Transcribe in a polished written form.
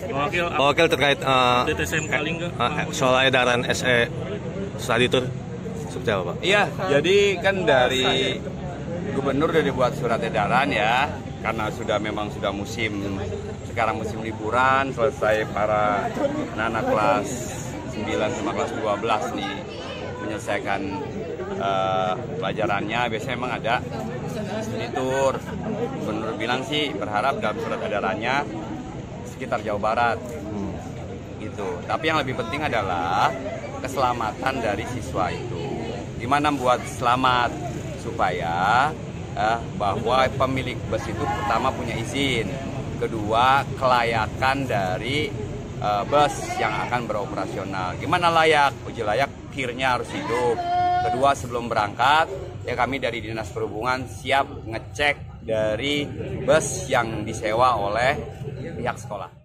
Wakil terkait TTSMK Lingga soal edaran SE study tour seperti apa, Pak? Iya, jadi kan dari gubernur udah dibuat surat edaran ya, karena memang sudah musim, sekarang musim liburan, selesai para anak kelas 9 sama kelas 12 nih menyelesaikan pelajarannya. Biasanya memang ada studi tour. Gubernur bilang sih berharap dalam surat edarannya sekitar Jawa Barat gitu. Tapi yang lebih penting adalah keselamatan dari siswa itu. Gimana buat selamat supaya bahwa pemilik bus itu pertama punya izin, kedua kelayakan dari bus yang akan beroperasional. Gimana layak? Uji layak kirnya harus hidup. Kedua, sebelum berangkat ya kami dari Dinas Perhubungan siap ngecek dari bus yang disewa oleh pihak sekolah.